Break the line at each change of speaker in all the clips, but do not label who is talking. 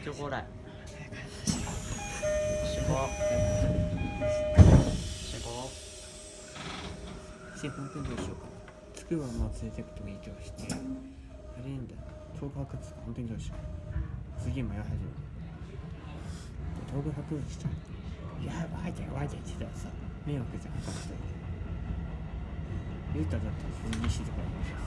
チョコライ集合
新幹線どうしようか。つくばも連れてくといい気がして、あれいいんだよ。東武博物館本当にどうしよう。すげえ迷い始める。東武博物館いやわーちゃん言ってたらさ迷惑じゃん他の人に。ゆうただったら杉西とかにし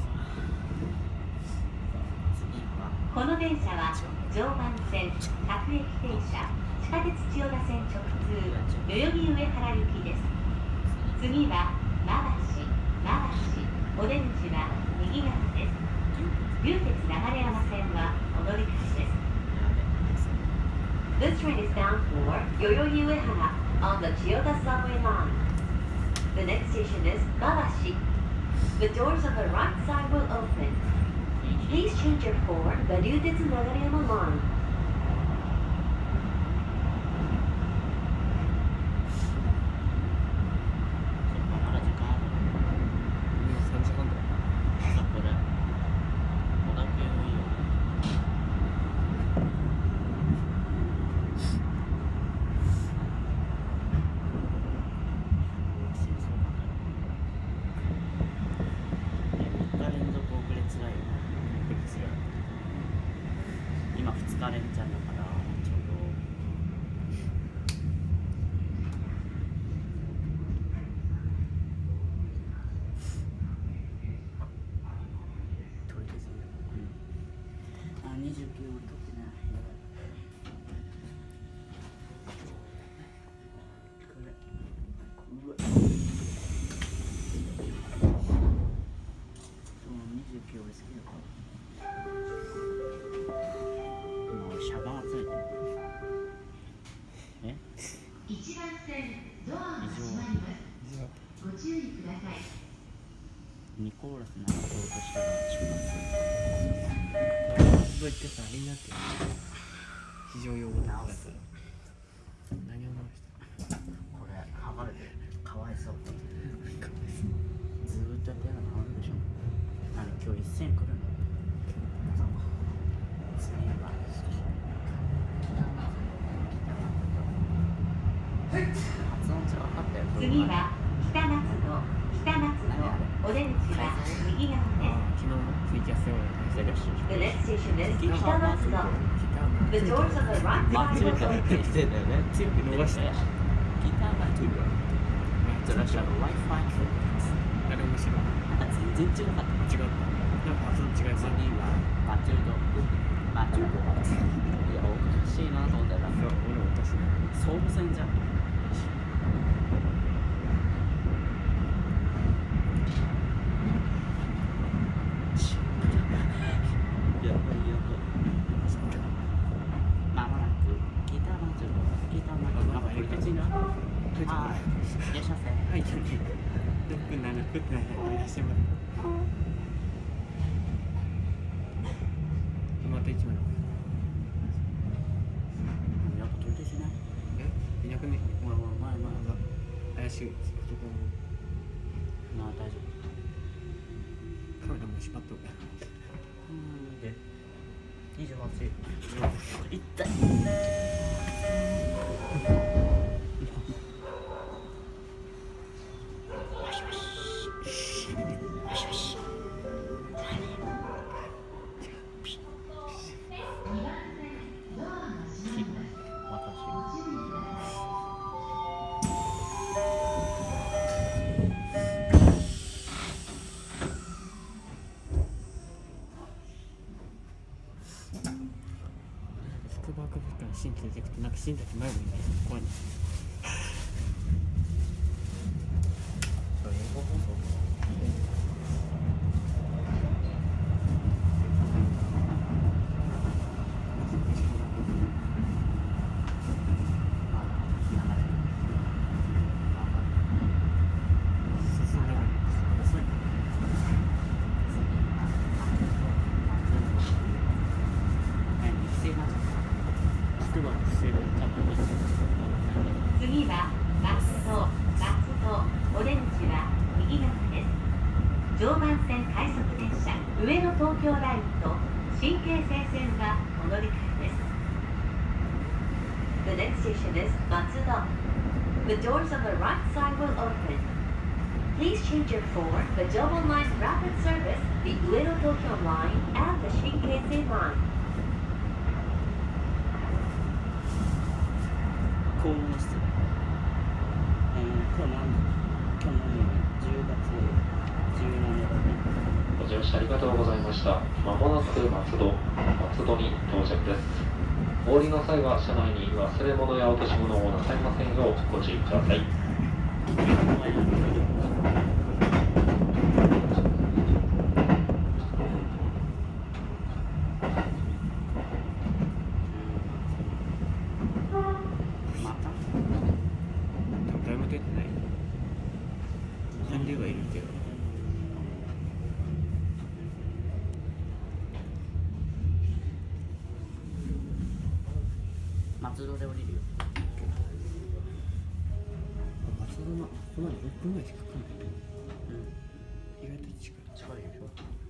この電車は常磐線各駅停車地下鉄千代田線直通代々木上原行きです。次は馬橋お出口は右側です。流鉄流山線はお乗り換えです。This train is bound for 代々木上原 on the Chiyoda subway line. The next station is Mabashi. The doors on the right side will open. Please change your for the Ryutetsu Nagareyama line.
2コーラス流そうとしたら出
発どう言ってさあれになってる非常用語のやつ何を直した
これ剥がれてかわいそうずーっとやってるの変わるでしょ。今日一斉に来るの次は発音違かったよ。
次は北松戸お出口は右側です。
昨日のツイキャスを
The next station is 北松戸。The doors on the right side will open.
強く伸ばして
ギターがトゥーズラシャの Wi-Fi
あれ面白い
全然違かった。
違ったなんか発音違いそう
次はマチュードいやおかしいなと思ったら
俺おかしいな
総武線じゃん。
また1枚
やっぱ取り消しない
いなくね
ほら前
怪しい
まあ大丈夫。
カメラもしまっとる
で28痛い
新規でいくとなんか新たち迷子になる怖いな
英語放送
次は松戸お出口は右側です。常磐線快速電車上野東京ラインと神経西線はお乗り換えです。 The next station is Matsudo. The doors on the right side will open. Please change your for the Double Line Rapid Service, the Ueno Tokyo Line, and the Shinkansen Line.
高音質今日何10月17日
ご乗車ありがとうございました。まもなく松戸に到着です。お降りの際は車内に忘れ物や落とし物をなさいませんようご注意ください。
誰も出てない。飛んではいるけど。
松戸で降りるよ。
松戸のここまで6分ぐらいしかかかんない。意外と近い。
近いでしょ。